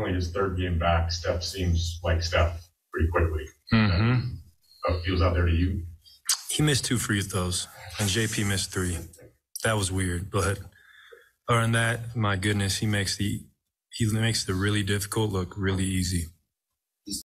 only his third game back, Steph seems like Steph pretty quickly. Mm-hmm. How feels out there to you? He missed 2 free throws, and JP missed 3. That was weird, but other than that, my goodness, he makes the really difficult look really easy.